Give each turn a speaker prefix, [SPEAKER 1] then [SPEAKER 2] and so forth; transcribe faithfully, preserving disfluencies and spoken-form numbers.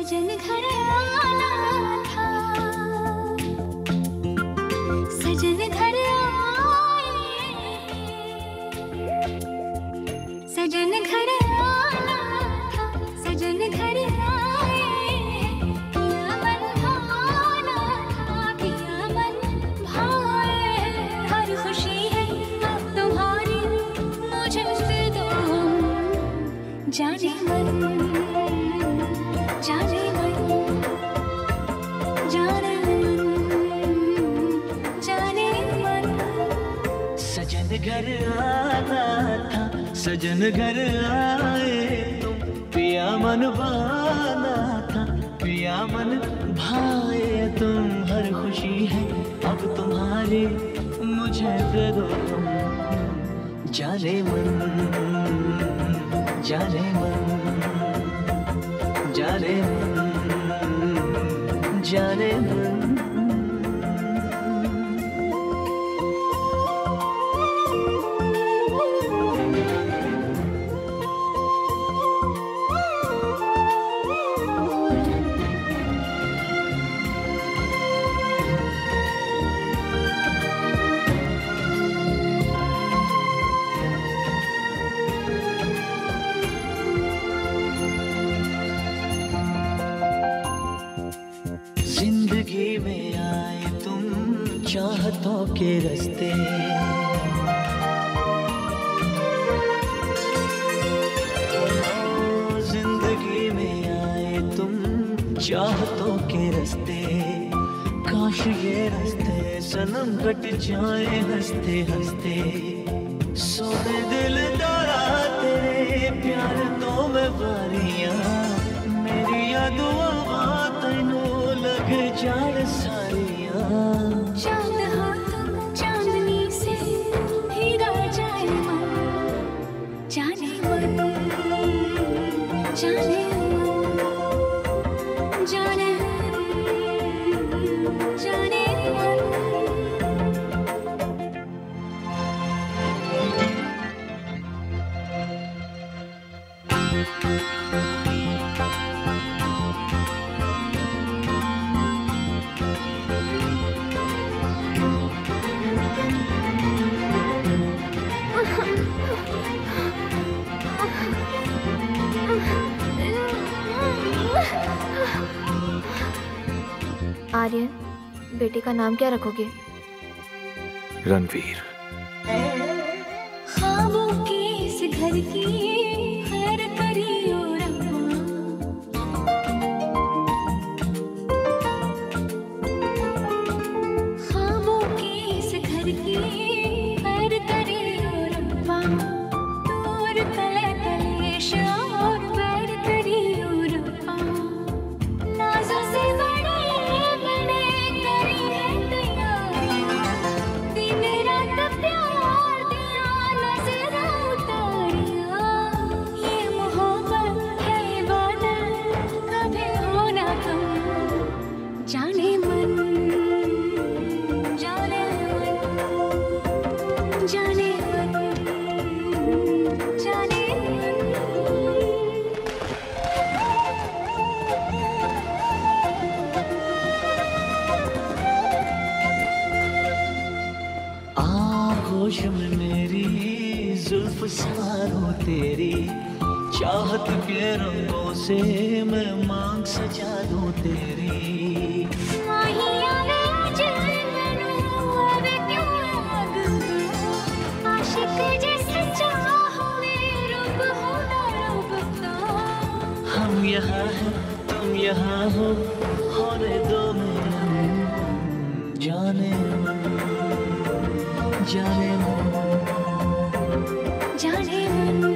[SPEAKER 1] सजन घर आना था, सजन घर आए, सजन घर आना था, सजन घर आए, पिया मन भाना था, पिया मन भाए, हर खुशी है अब तुम्हारी, मुझे दे दो जाने मन, जाने मन, जाने मन, जाने मन।
[SPEAKER 2] सजन घर आना था, सजन घर आए तुम, पिया मन भाना था, पिया मन भाए तुम, हर खुशी है अब तुम्हारी, मुझे दे दो तुम जाने मन, जाने मन, जाने मन, जाने मन। जिंदगी में आए तुम चाहतों के रास्ते, जिंदगी में आए तुम चाहतों के रास्ते, काश ये रास्ते सनम कट जाए हंसते हंसते, सोने दिल दारा तेरे प्यार तो मैं बारियां, मेरी दुआ तैनू लग जान सारियां,
[SPEAKER 1] चांद हो तुम चांदनी से भीगा जाए मन, जाने मन, जाने मन, जाने मन, जाने मन।
[SPEAKER 3] आर्यन, बेटे का नाम क्या रखोगे?
[SPEAKER 4] रणवीर।
[SPEAKER 1] ख्वाबों के इस घर की खैर करियो रब्बा, ख्वाबों के इस घर की खैर करियो रब्बा, दूर कले कलेश और बैर करियो रब्बा, नाज़ों से बड़े बड़े करी है तैयारियां, दिन रात प्यार दिया नजर उतारियां, ये मोहब्बत है इबादत कभी हो ना कम, जाने मन, जाने मन, जाने मन, जाने मन।
[SPEAKER 2] आगोश में मेरी जुल्फ सारों तेरी, चाहत के रंगों से मैं मांग सजा दूं तेरी,
[SPEAKER 1] माहिया वे अजल मैनू आवे क्यों आग, आशिक जैसे चाहोगे रूप हो ना रूप का,
[SPEAKER 2] हम यहाँ हैं तुम यहाँ हो, होने दो मेरे जाने मन, जाने मन,
[SPEAKER 1] जाने मन।